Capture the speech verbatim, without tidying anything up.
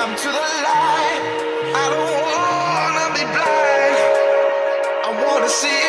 come to the light. I don't wanna be blind. I wanna see